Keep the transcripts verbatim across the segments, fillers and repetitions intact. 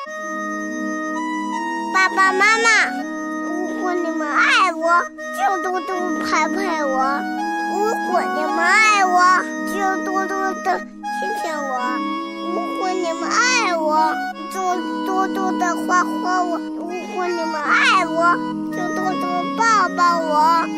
爸爸妈妈，如果你们爱我，就多多拍拍我；如果你们爱我，就多多的亲亲我；如果你们爱我，就多多的画画我；如果你们爱我，就多多抱抱我。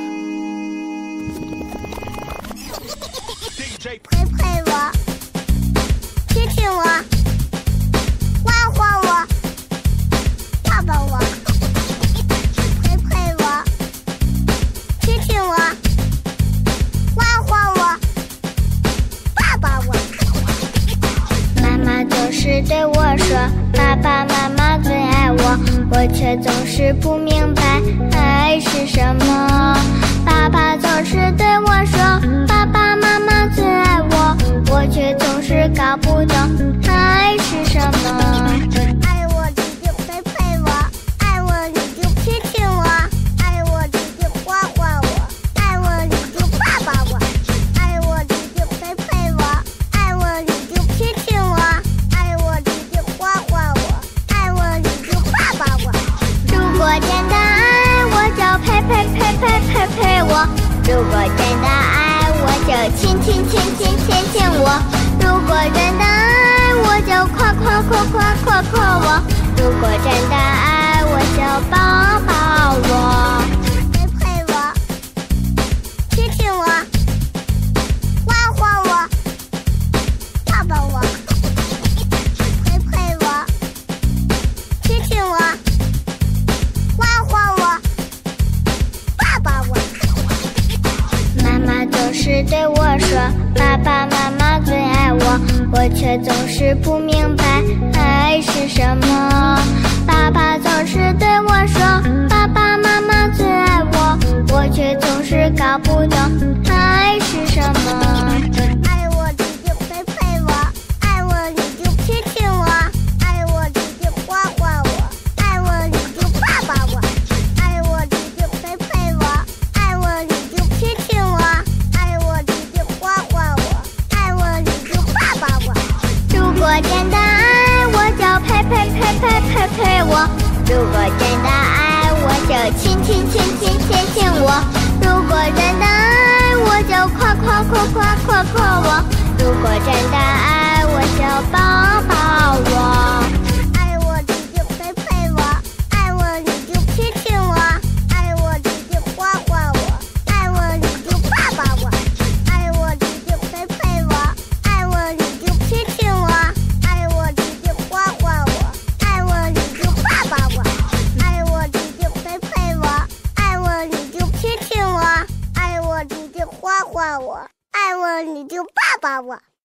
拍拍我，亲亲我，画画我，抱抱我。拍拍我，亲亲我，画画我，抱抱我。 妈妈总是对我说，爸爸妈妈最爱我，我却总是不明白爱是什么。爸爸总是对我说，爸爸妈妈最爱我，我却总是搞不懂爱是什么。 爱我你就拍拍我，爱我你就亲亲我，爱我你就画画我，爱我你就抱抱我，爱我你就拍拍我，爱我你就亲亲我，爱我你就画画我，爱我你就抱抱我。 如果真的爱我，就拍拍拍拍拍拍我；如果真的爱我，就亲亲亲亲亲亲我；如果真的爱我，就夸夸夸夸夸夸我；如果真的爱我，就抱抱我。 拍拍我，亲亲我，画画我，抱抱我。拍拍我，亲亲我，画画我，抱抱我。 妈妈总是对我说，爸爸妈妈最爱我，我却总是不明白爱是什么。爸爸总是对我说，爸爸妈妈最爱我，我却总是搞不懂爱是什么。 爱我你就拍拍我，爱我你就亲亲我，爱我你就画画我，爱我你就抱抱我，爱我你就拍拍我，爱我你就亲亲我，爱我你就画画我，爱我你就抱抱我。 如果真的爱我，就拍拍拍拍拍拍我；如果真的爱我，就亲亲亲亲亲亲我；如果真的爱我，就夸夸夸夸夸夸我；如果真的爱我，就抱抱我。 爱我你就拍拍我，爱我你就亲亲我，爱我你就画画我，爱我你就抱抱我，爱我你就拍拍我，爱我你就亲亲我，爱我你就画画我，爱我你就抱抱我，爱我你就拍拍我，爱我你就亲亲我，爱我你就画画我，爱我你就抱抱我。